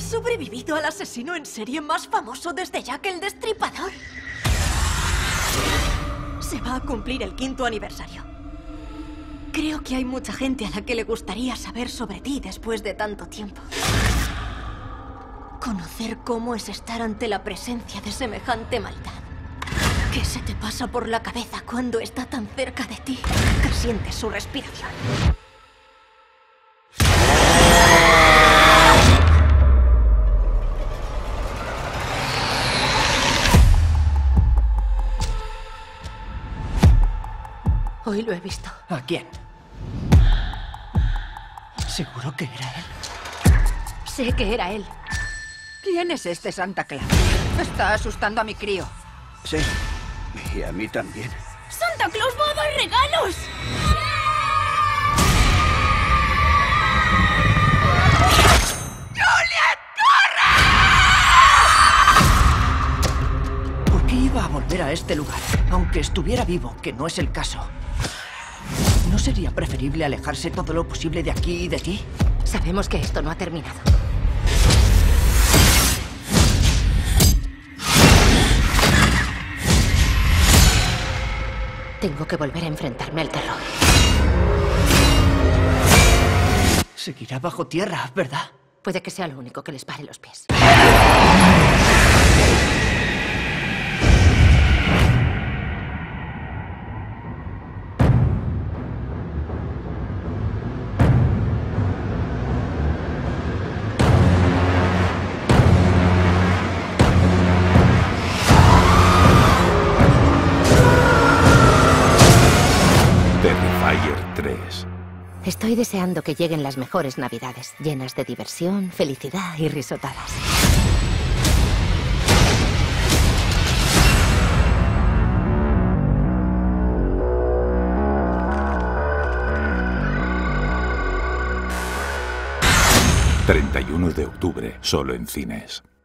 sobrevivido al asesino en serie más famoso desde Jack el Destripador. Se va a cumplir el 5º aniversario. Creo que hay mucha gente a la que le gustaría saber sobre ti después de tanto tiempo. Conocer cómo es estar ante la presencia de semejante maldad. ¿Qué se te pasa por la cabeza cuando está tan cerca de ti que sientes su respiración? Hoy lo he visto. ¿A quién? ¿Seguro que era él? Sé que era él. ¿Quién es este Santa Claus? Está asustando a mi crío. Sí, y a mí también. ¡Santa Claus va a dar regalos! ¿Por qué iba a volver a este lugar? Aunque estuviera vivo, que no es el caso. ¿No sería preferible alejarse todo lo posible de aquí y de ti? Sabemos que esto no ha terminado. Tengo que volver a enfrentarme al terror. Seguirá bajo tierra, ¿verdad? Puede que sea lo único que les pare los pies. Terrifier 3. Estoy deseando que lleguen las mejores Navidades, llenas de diversión, felicidad y risotadas. ...31 de octubre, solo en cines.